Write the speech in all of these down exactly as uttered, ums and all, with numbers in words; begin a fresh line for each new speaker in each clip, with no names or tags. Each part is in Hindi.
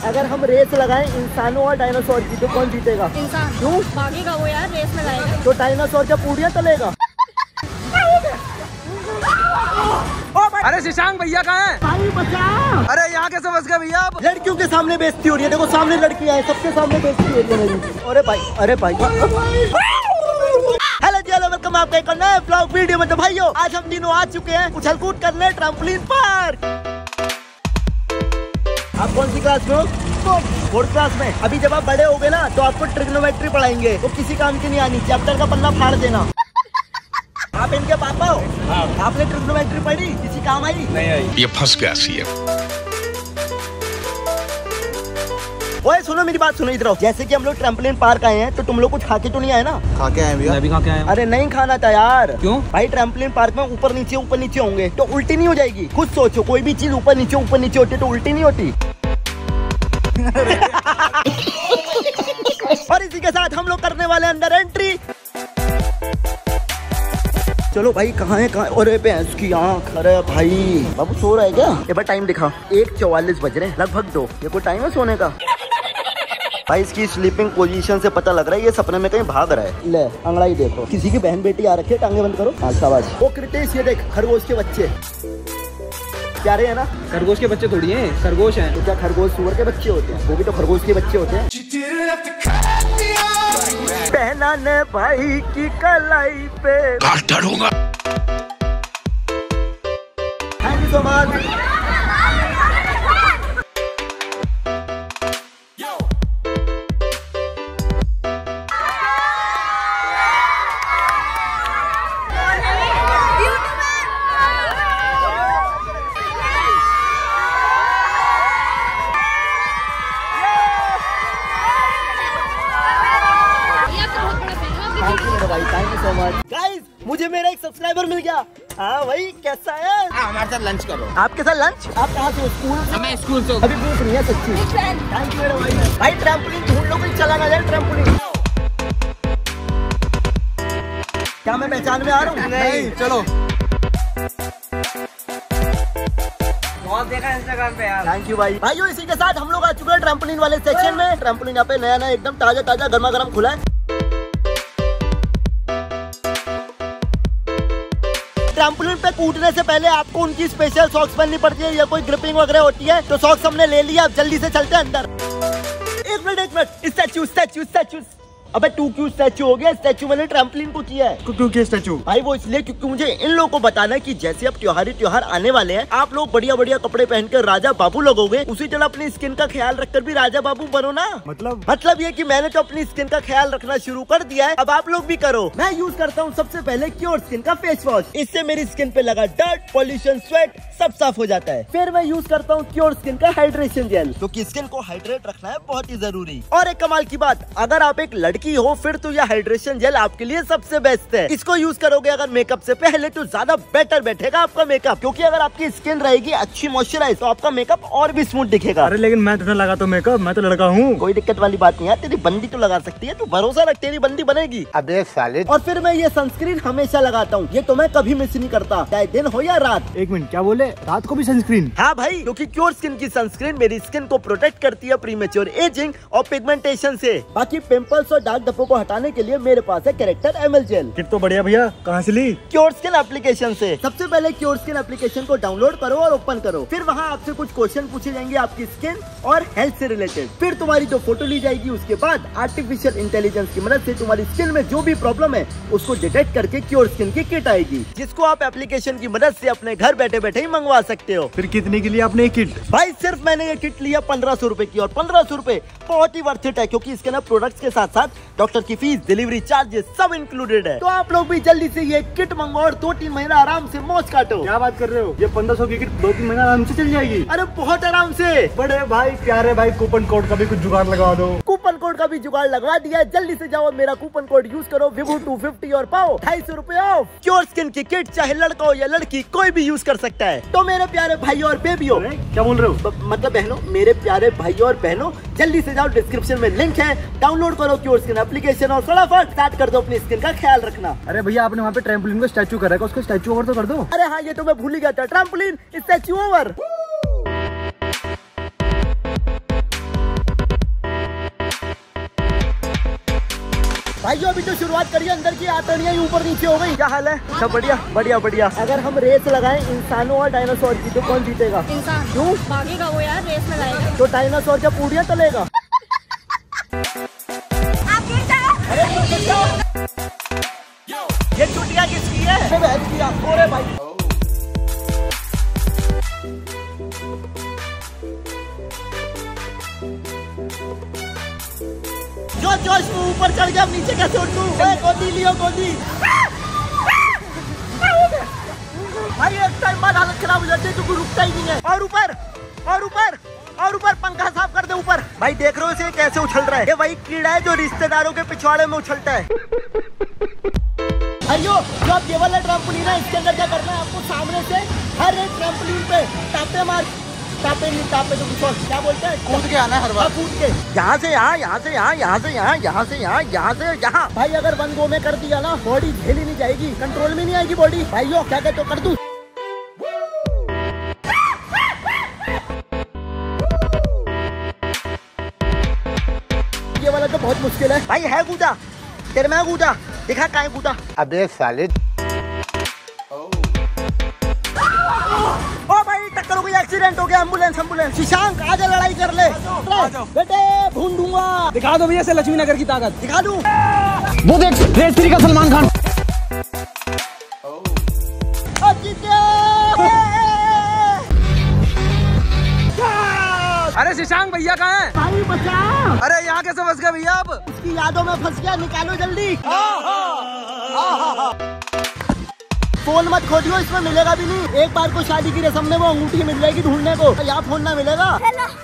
अगर हम रेस लगाएं इंसानों और डायनासोर की तो कौन जीतेगा?
इंसान।
क्यों?
भागेगा वो यार, रेस में लाएगा।
तो डायनासोर क्या पूड़ियाँ तलेगा?
अरे शशांक भैया कहाँ हैं?
भाई बचाओ!
अरे यहाँ कैसे फंस गए भैया आप?
लड़कियों के सामने बेइज्जती हो रही है, देखो सामने लड़कियां हैं, सबके सामने बेइज्जती हो रही है मेरी। अरे भाई, अरे भाई, हेलो जी, हेलो, वेलकम आपका एक नए व्लॉग वीडियो में। तो भाइयों आज हम तीनों आ चुके हैं उछल कूद करने ट्रैम्पोलिन पार्क। आप कौन सी क्लास में हो? फोर्थ क्लास में। अभी जब आप बड़े हो गए ना तो आपको ट्रिग्नोमेट्री पढ़ाएंगे, वो किसी काम की नहीं आनी, चैप्टर का पन्ना फाड़ देना। आप इनके पापा हो? हाँ। आपने ट्रिग्नोमेट्री पढ़ी, किसी काम आई?
नहीं आई।
ये फंस गया सी है।
ओए सुनो मेरी बात सुनो, इधर आओ। जैसे कि हम लोग ट्रैम्पोलिन पार्क आए हैं तो तुम लोग कुछ खा के तो नहीं आए ना?
खा के आए भैया। मैं भी खा के आया।
अरे नहीं खाना था यार।
क्यों? भाई
ट्रैम्पोलिन पार्क में ऊपर नीचे ऊपर नीचे होंगे तो उल्टी नहीं हो जाएगी? खुद सोचो, कोई भी चीज ऊपर नीचे ऊपर नीचे होती है तो उल्टी नहीं होती। और इसी के साथ हम लोग करने वाले अंदर एंट्री। चलो भाई, कहाँ है कहाँ? अरे भैंस की आँख, अरे भाई बाबू सो रहा है क्या? एक बार टाइम दिखा। एक चौवालीस बज रहे हैं, लगभग दो। ये कोई टाइम है सोने का? भाई इसकी स्लीपिंग पोजीशन से पता लग रहा है ये सपने में कहीं भाग रहा है। ले अंगड़ाई देखो, किसी की बहन बेटी आ रखी है, टांगे बंद करो। हाँ शाबाश। वो कृतेश ये देख, खरगोश के बच्चे प्यारे है ना?
खरगोश के बच्चे थोड़ी हैं, खरगोश हैं।
तो क्या खरगोश सुअर के बच्चे होते हैं? वो भी तो खरगोश के बच्चे होते हैं। पहना ने भाई की कलाई पे
डरूंगा।
Thank you so much. Guys मुझे मेरा एक सब्सक्राइबर मिल गया। हाँ भाई कैसा है?
हमारे साथ लंच करो।
आपके साथ लंच? आप कहाँ से? स्कूल से?
मैं स्कूल से।
अभी भूख नहीं है सच्ची। थैंक यू मेरा भाई। भाई ट्रैम्पोलिन ढूंढ लो, कोई चला ना जाए ट्रैम्पोलिन। क्या मैं पहचान में आ रहा हूँ?
नहीं चलो। बहुत देखा इंस्टाग्राम पे यार।
थैंक यू भाई। भाइयों इसी के साथ हम लोग आ चुके हैं ट्रैम्पोलिन वाले सेक्शन में। ट्रैम्पोलिन यहाँ पे नया नया एकदम ताजा ताजा गर्मा गर्म खुला है। ट्रैम्पोलिन पे कूदने से पहले आपको उनकी स्पेशल सॉक्स पहननी पड़ती है या कोई ग्रिपिंग वगैरह होती है, तो सॉक्स हमने ले लिया। अब जल्दी से चलते हैं अंदर। एक मिनट एक मिनट, स्टैचू स्टैचू स्टैचू। अबे तू क्यों स्टैचू हो गया? स्टैचू मैंने ट्रैम्पोलिन को किया है।
क्यों किया स्टैचू?
भाई वो इसलिए क्योंकि मुझे इन लोगों को बताना है कि जैसे अब त्योहारी त्योहार आने वाले हैं, आप लोग बढ़िया बढ़िया कपड़े पहनकर राजा बाबू लगोगे, उसी तरह अपनी स्किन का ख्याल रखकर भी राजा बाबू बनो ना।
मतलब
मतलब ये कि मैंने तो अपनी स्किन का ख्याल रखना शुरू कर दिया है, अब आप लोग भी करो। मैं यूज करता हूँ सबसे पहले क्योर स्किन का फेस वॉश। इससे मेरी स्किन पे लगा डर्ट, पॉल्यूशन, स्वेट सब साफ हो जाता है। फिर मैं यूज करता हूँ क्योर स्किन का हाइड्रेशन जेल, क्योंकि स्किन को हाइड्रेट रखना है बहुत ही जरूरी। और एक कमाल की बात, अगर आप एक लड़की हो फिर तो हाइड्रेशन जेल आपके लिए सबसे बेस्ट है। इसको यूज करोगे अगर मेकअप से पहले तो ज्यादा बेटर बैठेगा आपका मेकअप, क्योंकि अगर आपकी स्किन रहेगी अच्छी मॉइस्चराइज तो आपका मेकअप और भी स्मूथ दिखेगा।
अरे लेकिन मैं तो लगा तो मेकअप, मैं तो लड़का हूँ।
कोई दिक्कत वाली बात नहीं है, तेरी बंदी तो लगा सकती है, तू भरोसा रख, तेरी बंदी बनेगी।
अबे साले।
और फिर मैं ये सनस्क्रीन हमेशा लगाता हूँ, ये तो मैं कभी मिस नहीं करता, चाहे दिन हो या रात।
एक मिनट, क्या बोले? रात को भी सनस्क्रीन?
हाँ भाई, क्योंकि क्योर स्किन की सनस्क्रीन मेरी स्किन को प्रोटेक्ट करती है प्रीमेच्योर एजिंग और पिगमेंटेशन से। बाकी पिंपल्स और डार्क धब्बों को हटाने के लिए मेरे पास है कैरेक्टर एमएल जेल।
किट तो बढ़िया भैया, कहाँ से ली?
क्योर स्किन एप्लीकेशन से। सबसे पहले क्योर स्किन एप्लीकेशन को डाउनलोड करो और ओपन करो। फिर वहाँ आपसे कुछ क्वेश्चन पूछे जाएंगे आपकी स्किन और हेल्थ से रिलेटेड। फिर तुम्हारी दो फोटो ली जाएगी। उसके बाद आर्टिफिशियल इंटेलिजेंस की मदद से तुम्हारी स्किन में जो भी प्रॉब्लम है उसको डिटेक्ट करके क्योर स्किन की किट आएगी, जिसको आप एप्लीकेशन की मदद से अपने घर बैठे बैठे ही मंगवा सकते हो।
फिर कितने के लिए आपने किट?
भाई सिर्फ मैंने ये किट लिया पंद्रह सौ रूपए की, और पंद्रह सौ रूपए बहुत ही वर्थ इट है, क्योंकि इसके ना प्रोडक्ट्स के साथ साथ डॉक्टर की फीस, डिलीवरी चार्जेस सब इंक्लूडेड है। तो आप लोग भी जल्दी से ये किट मंगवाओ और दो तीन महीना आराम से मौज काटो।
क्या बात कर रहे हो? ये पंद्रह सौ की किट दो तीन महीना आराम से चल जाएगी।
अरे बहुत आराम से।
बड़े भाई प्यारे भाई, कूपन कोड का भी कुछ जुगाड़ लगा दो।
कूपन कोड का भी जुगाड़ लगवा दिया, जल्दी से जाओ मेरा कूपन कोड यूज करो विभू टू फिफ्टी और पाओ ढाई सौ रूपए ऑफ। क्योर स्किन की किट चाहे लड़का हो या लड़की कोई भी यूज कर सकता है। तो मेरे प्यारे भाई और बेबियों,
क्या बोल रहे हो?
मतलब बहनों, मेरे प्यारे भाई और बहनों, जल्दी से जाओ, डिस्क्रिप्शन में लिंक है, डाउनलोड करो क्योर स्किन एप्लीकेशन और फटाफट स्टार्ट कर दो अपनी स्किन का ख्याल रखना।
अरे भैया आपने वहाँ पे ट्रैम्पोलिन को स्टैचू करा है, उसको स्टैचू ओवर तो कर दो।
अरे हाँ, ये तो मैं भूल ही गया था, ट्रैम्पोलिन स्टैचू ओवर। भाइयों अभी तो शुरुआत करिए, अंदर की आतड़ियाँ ऊपर नीचे हो गई। क्या हाल है? सब बढ़िया बढ़िया बढ़िया। अगर हम रेस लगाएं इंसानों और डायनासोर की तो कौन जीतेगा?
इंसान।
क्यों?
भागेगा वो यार, रेस में लाएगा।
तो डायनासोर क्या पूड़ियाँ तलेगा? ये चुटिया किसकी है? अरे भाई जो जोश में ऊपर चढ़ गया, नीचे कैसे उठूं? गोदी लियो गोदी। भाई एक टाइम बाद हालत खराब हो जाती है क्योंकि रुकता ही नहीं है। और ऊपर और ऊपर और ऊपर पंखा साफ कर दे ऊपर। भाई देख रहे हो इसे कैसे उछल रहा है? ये वही कीड़ा है जो रिश्तेदारों के पिछवाड़े में उछलता है। भाइयों जो आप ये वाला ट्रैम्पोलिन है, इसके अंदर क्या करना है आपको? सामने से हर एक ट्रैम्पोलिन पे टापे मार, टापे नहीं टापे तो कुछ और क्या बोलते हैं, कूद के आना है हर बार। कूद के यहाँ से यहाँ, यहाँ से यहाँ, यहाँ से यहाँ, यहाँ से यहाँ, यहाँ से यहाँ। भाई अगर वन गो में कर दिया ना, बॉडी झेली नहीं जाएगी, कंट्रोल में नहीं आएगी बॉडी। भाइयों क्या कहते हो, कर दूं? ये वाला तो बहुत मुश्किल है भाई। है कूदा तेरे में कूदा, दिखा कहाँ कूदा?
अबे साले
ओ भाई टक्कर हो गई, एक्सीडेंट हो गया। Ambulance ambulance. शशांक आजा लड़ाई कर ले बेटे, भून दूंगा।
दिखा दो भैया से लक्ष्मी नगर की ताकत।
दिखा दूं?
वो देख रेस थ्री का सलमान खान। अरे शशांक भैया कहाँ है?
भाई बचा।
अरे यहाँ कैसे फंस गए भैया आप?
उसकी यादों में फंस गया, निकालो जल्दी। फोन मत खोजियो, इसमें मिलेगा भी नहीं। एक बार को शादी की रस्म में वो अंगूठी मिल जाएगी ढूंढने को, यहाँ फोन ना मिलेगा।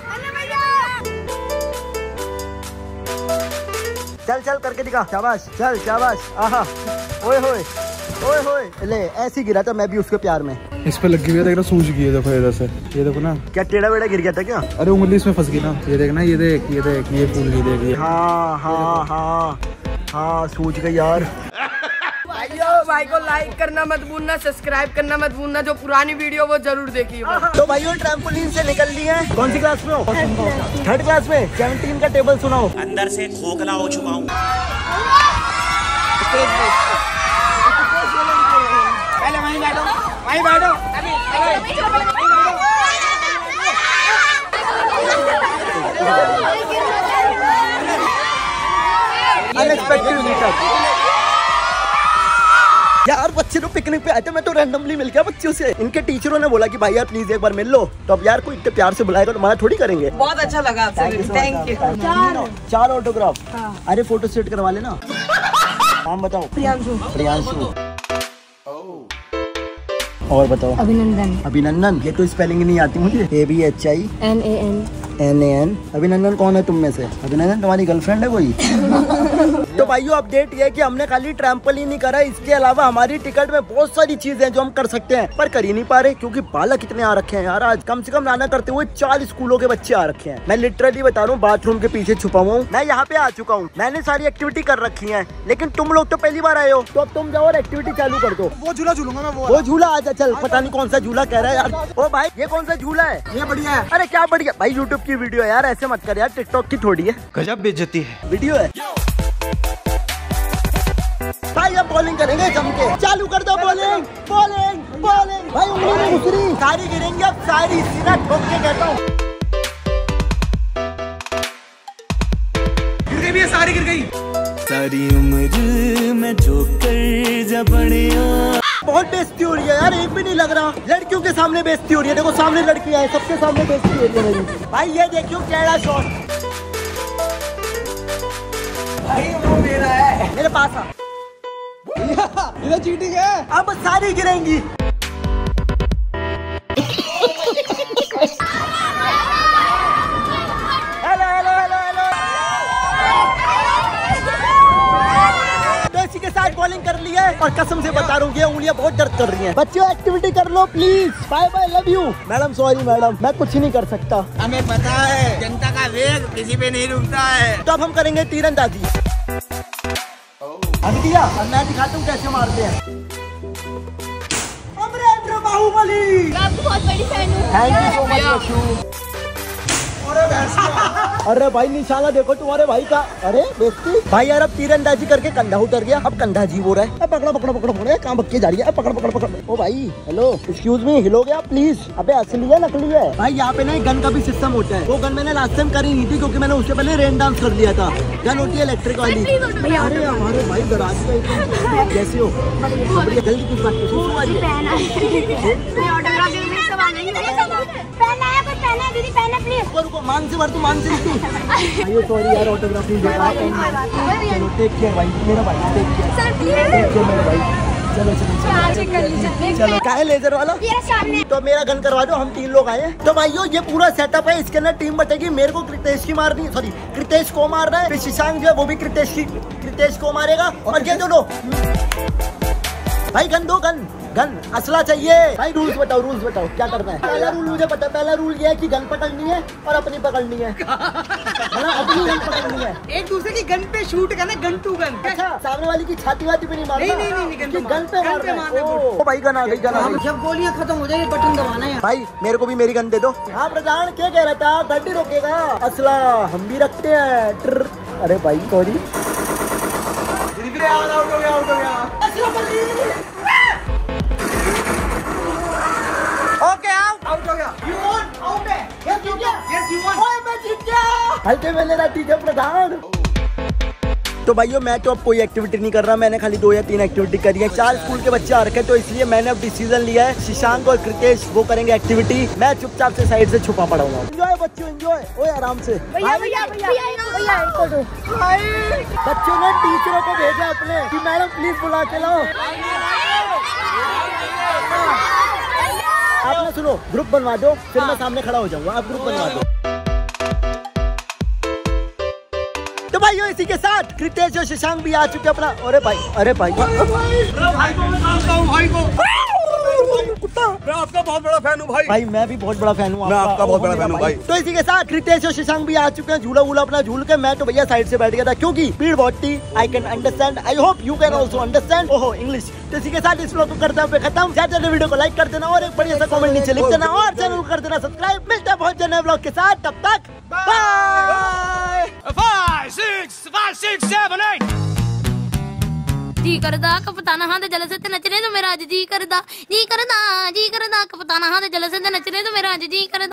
चल चल करके दिखा, शाबाश चल शाबाश। आहा ओए होए ओए होए ले, ऐसी गिरा था मैं भी उसके प्यार में।
इस पे लगी हुई है, देख रहा सूझ गई है, देखो इधर से, ये देखो ना।
क्या टेढ़ा वेढ़ा गिर गया था क्या?
अरे उंगली इसमें फंस गई ना, ये देख ना, ये देख ये देख ये फूल गई, देख ये।
हाँ हाँ हाँ हाँ सूझ गई यार।
भाइयों भाई को लाइक करना मत भूलना, सब्सक्राइब करना मत भूलना, जो पुरानी वीडियो वो जरूर देखिए।
तो भाइयों ट्रैम्पोलिन से निकल ली है। कौन सी क्लास में हो? थर्ड क्लास में। सेवनटीन का टेबल सुनाओ।
अंदर से खोखला हो चुका हूँ।
पहले वहीं बैठो, वहीं बैठो।
Unexpected meetup. यार बच्चे लोग पिकनिक पे आए थे, मैं तो रैंडमली मिल गया बच्चों से। इनके टीचरों ने बोला कि भाई यार प्लीज एक बार मिल लो। तो अब यार कोई इतने प्यार से बुलाएगा तो हमारा थोड़ी करेंगे।
बहुत अच्छा लगा आपसे, थैंक यू।
चार चार ऑटोग्राफ। अरे फोटो सेट करवा लेना। नाम बताओ।
प्रियांशु।
प्रियांशु। और बताओ।
अभिनंदन।
अभिनंदन। ये तो स्पेलिंग नहीं आती मुझे। A B H I
N A N
N A N. Abhinandan कौन है तुम में से? अभिनंदन तुम्हारी गर्लफ्रेंड है कोई? तो भाइयों अपडेट ये है कि हमने खाली ट्रैम्पोलिन ही करा, इसके अलावा हमारी टिकट में बहुत सारी चीजें हैं जो हम कर सकते हैं पर कर ही नहीं पा रहे क्योंकि बालक कितने आ रखे हैं यार। आज कम से कम नाना करते हुए चार स्कूलों के बच्चे आ रखे हैं। मैं लिटरली बता रहा हूँ, बाथरूम के पीछे छुपा हुआ हूँ। मैं यहाँ पे आ चुका हूँ, मैंने सारी एक्टिविटी कर रखी है, लेकिन तुम लोग तो पहली बार आए हो। तो अब तुम जाओ और एक्टिविटी चालू कर दो।
वो झूला झूलूंगा मैं, वो
वो झूला आजा चल। पता नहीं कौन सा झूला कह रहा है यार। ओ भाई ये कौन सा झूला है?
ये बढ़िया है।
अरे क्या बढ़िया भाई, यूट्यूब की वीडियो है यार, ऐसे मत कर यार, टिकटॉक की थोड़ी है।
गजब बेइज्जती है।
वीडियो है भाई। अब बॉलिंग करेंगे जम के, चालू कर दो बॉलिंग बॉलिंग बॉलिंग। भाई उंगली में घुसरी, सारी गिरेंगे अब सारी, सीधा ठोक के कहता हूँ।
गिर गई भी है, सारी गिर गई।
सारी उम्र में जो कर जा बढ़िया।
बहुत बेइज्जती हो रही है यार, एक भी नहीं लग रहा। लड़कियों के सामने बेइज्जती हो रही है। देखो सामने लड़की है, सबके सामने बेइज्जती हो रही है मेरी। भाई ये देखियो कैड़ा शॉट।
भाई वो मेरा है,
मेरे पास आ।
इधर चीटिंग है।
अब सारी गिरेंगी। Hello hello hello hello. तो इसी के साथ बॉलिंग कर ली है और कसम से बता रहा हूँ ये उंगलियां बहुत दर्द कर रही हैं। बच्चों एक्टिविटी कर लो please. Bye bye, love you. Madam sorry madam, मैं कुछ नहीं कर सकता।
हमें पता है जनता का वेग किसी पे नहीं रुकता है।
तो अब हम करेंगे तीरंदाजी। अभी दिया और मैं दिखाता हूँ कैसे मारते हैं। अमरेंद्र बाहुबली।
मैं आपको बहुत बड़ी फैन हूँ।
थैंक यू सो मच बच्चों। अरे भाई निशाना देखो तुम्हारे भाई का। अरे बेइज्जती भाई यार, अब तीरंदाजी करके कंधा उतर गया, अब कंधा जी हो रहा है। अब पकड़ो पकड़ो पकड़ो पकड़ो, कहाँ बक्के जा रही है? पकड़ पकड़ पकड़। ओ भाई हेलो, एक्सक्यूज मी, हिलोगे आप प्लीज? अबे असली है नकली है? भाई यहाँ पे ना गन का भी सिस्टम होता है। वो गन मैंने लास्ट टाइम करी नहीं थी क्योंकि मैंने उससे पहले रेन डांस कर लिया था। गन होती है इलेक्ट्रिक वाली। अरे हमारे भाई गराज का कैसे हो? जल्दी कुछ बात रुको, मान से भर तू, मान से नहीं। सॉरी यार, ऑटोग्राफ नहीं दे रहा। चलो टेक केयर भाई, मेरा भाई टेक केयर, टेक केयर मेरा भाई। चलो चलो चलो, क्या है लेजर वाला? तो मेरा गन करवा दो, हम तीन लोग आए। तो भाइयों ये पूरा सेटअप है, इसके अंदर टीम बटेगी। मेरे को कृतेश की मारनी, सॉरी कृतेश को मारना है, फिर शशांक जो है वो भी कृतेश की कृतेश को मारेगा। और ये दोनों भाई गन दो, गन गन असला चाहिए भाई। रूल्स बताओ, रूल्स बताओ क्या करना है? पहला रूल मुझे पता है। पहला रूल ये है कि गन पकड़नी है और अपनी पकड़नी है, मतलब अपनी गन पकड़नी है।
एक दूसरे की गन पे शूट करना, गन टू गन।
अच्छा, सामने वाली की छाती वाती पे नहीं मारना?
नहीं नहीं नहीं, गन पे
गन पे मारना है। ओ भाई गन आ गई, गन आ गई।
जब गोलियां खत्म हो जाएगी बटन दबाना है।
भाई मेरे को भी मेरी गन दे दो। हाँ प्रधान, क्या कह रहा था? गाड़ी रोकेगा? असला हम भी रखते हैं। अरे भाई सॉरी, आउट हो गया, आउट हो गया। ओके आउट आउट हो गया। यू वॉन आउट है। यस यू गया, यस यू वॉन। ओए मैं जीत गया। हल्के में लेना ठीक है प्रधान। तो भाइयों मैं तो अब कोई एक्टिविटी नहीं कर रहा, मैंने खाली दो या तीन एक्टिविटी करी है। चार स्कूल के बच्चे आ रखे, तो इसलिए मैंने अब डिसीजन लिया है शशांक और कृतेश वो करेंगे एक्टिविटी, मैं चुपचाप से साइड से छुपा पड़ा हूँ। एंजॉय बच्चों, एंजॉय। ओए आराम से।
भैया भैया भैया भैया
बच्चों ने टीचरों को भेजा अपने कि मैडम प्लीज बुला के लाओ। आप ना सुनो, ग्रुप बनवा दो, फिर मैं सामने खड़ा हो जाऊंगा। आप ग्रुप बनवा दो। तो भाइयों इसी के साथ कृतेश और शशांक भी आ चुके अपना। अरे भाई, अरे भाई, भाई को कुत्ता,
मैं आपका बहुत बड़ा फैन हूँ भाई।
भाई मैं भी बहुत बड़ा फैन हूँ,
मैं आपका बहुत बड़ा फैन हूँ भाई।
तो इसी के साथ कृतेश और शशांक भी आ चुके हैं। झूला वूला अपना झूल के मैं तो भैया साइड से बैठ गया था क्योंकि भीड़ बहुत थी। I can understand, I hope you can also understand. ओहो इंग्लिश। तो इसी के साथ इस व्लॉग को करते हैं खत्म। ज्यादा ज्यादा वीडियो को लाइक कर देना और एक बढ़िया सा कमेंट नीचे लिख देना और चैनल को कर देना सब्सक्राइब। मिलते हैं बहुत जल्द व्लॉग के साथ, तब तक bye.
Five, six, five, six, seven, eight.
जी करदा कपताना हाथ जल से नचने तो मेरा आज जी करदा, जी करदा जी करदा कपताना हाथ जल से नचने तो मेरा आज जी करदा।